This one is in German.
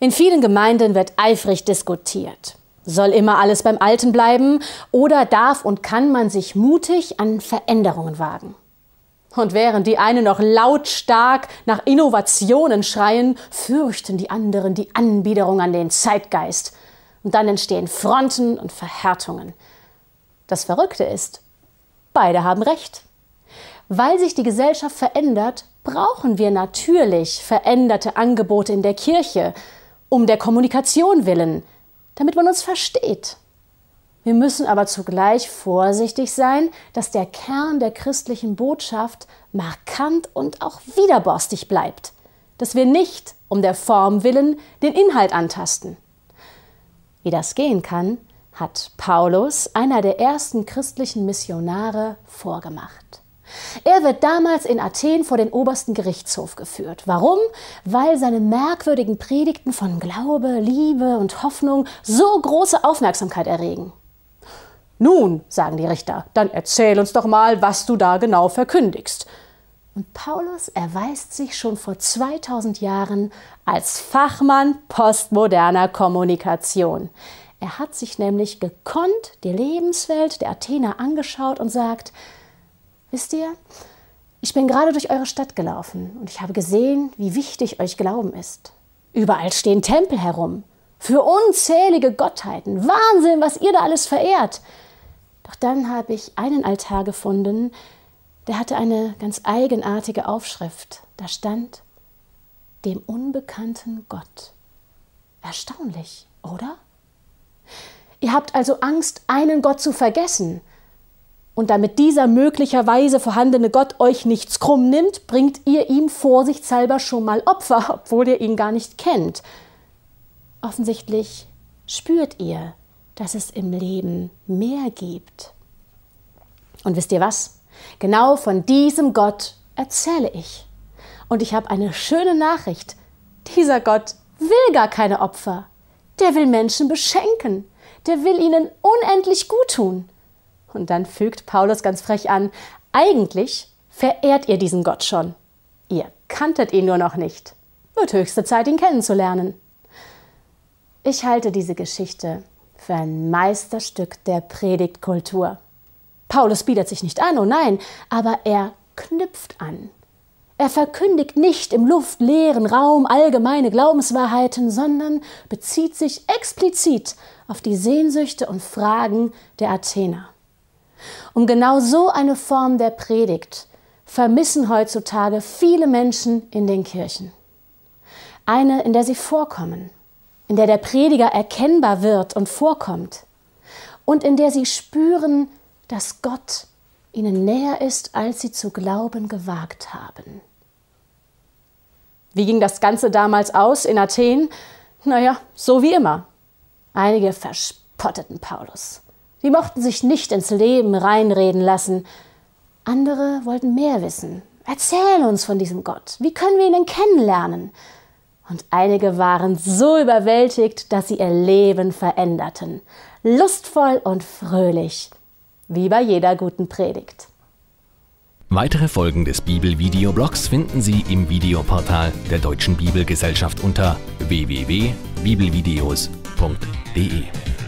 In vielen Gemeinden wird eifrig diskutiert. Soll immer alles beim Alten bleiben oder darf und kann man sich mutig an Veränderungen wagen? Und während die einen noch lautstark nach Innovationen schreien, fürchten die anderen die Anbiederung an den Zeitgeist. Und dann entstehen Fronten und Verhärtungen. Das Verrückte ist, beide haben recht. Weil sich die Gesellschaft verändert, brauchen wir natürlich veränderte Angebote in der Kirche, um der Kommunikation willen, damit man uns versteht. Wir müssen aber zugleich vorsichtig sein, dass der Kern der christlichen Botschaft markant und auch widerborstig bleibt, dass wir nicht um der Form willen den Inhalt antasten. Wie das gehen kann, hat Paulus, einer der ersten christlichen Missionare, vorgemacht. Er wird damals in Athen vor den obersten Gerichtshof geführt. Warum? Weil seine merkwürdigen Predigten von Glaube, Liebe und Hoffnung so große Aufmerksamkeit erregen. Nun, sagen die Richter, dann erzähl uns doch mal, was du da genau verkündigst. Und Paulus erweist sich schon vor 2000 Jahren als Fachmann postmoderner Kommunikation. Er hat sich nämlich gekonnt die Lebenswelt der Athener angeschaut und sagt: Wisst ihr, ich bin gerade durch eure Stadt gelaufen und ich habe gesehen, wie wichtig euch Glauben ist. Überall stehen Tempel herum, für unzählige Gottheiten. Wahnsinn, was ihr da alles verehrt. Doch dann habe ich einen Altar gefunden, der hatte eine ganz eigenartige Aufschrift. Da stand: dem unbekannten Gott. Erstaunlich, oder? Ihr habt also Angst, einen Gott zu vergessen. Und damit dieser möglicherweise vorhandene Gott euch nichts krumm nimmt, bringt ihr ihm vorsichtshalber schon mal Opfer, obwohl ihr ihn gar nicht kennt. Offensichtlich spürt ihr, dass es im Leben mehr gibt. Und wisst ihr was? Genau von diesem Gott erzähle ich. Und ich habe eine schöne Nachricht. Dieser Gott will gar keine Opfer. Der will Menschen beschenken. Der will ihnen unendlich gut tun. Und dann fügt Paulus ganz frech an: eigentlich verehrt ihr diesen Gott schon. Ihr kanntet ihn nur noch nicht. Wird höchste Zeit, ihn kennenzulernen. Ich halte diese Geschichte für ein Meisterstück der Predigtkultur. Paulus bietet sich nicht an, oh nein, aber er knüpft an. Er verkündigt nicht im luftleeren Raum allgemeine Glaubenswahrheiten, sondern bezieht sich explizit auf die Sehnsüchte und Fragen der Athener. Um genau so eine Form der Predigt vermissen heutzutage viele Menschen in den Kirchen. Eine, in der sie vorkommen, in der der Prediger erkennbar wird und vorkommt und in der sie spüren, dass Gott ihnen näher ist, als sie zu glauben gewagt haben. Wie ging das Ganze damals aus in Athen? Naja, so wie immer. Einige verspotteten Paulus. Die mochten sich nicht ins Leben reinreden lassen. Andere wollten mehr wissen. Erzähl uns von diesem Gott. Wie können wir ihn denn kennenlernen? Und einige waren so überwältigt, dass sie ihr Leben veränderten. Lustvoll und fröhlich. Wie bei jeder guten Predigt. Weitere Folgen des Bibelvideoblogs finden Sie im Videoportal der Deutschen Bibelgesellschaft unter www.bibelvideos.de.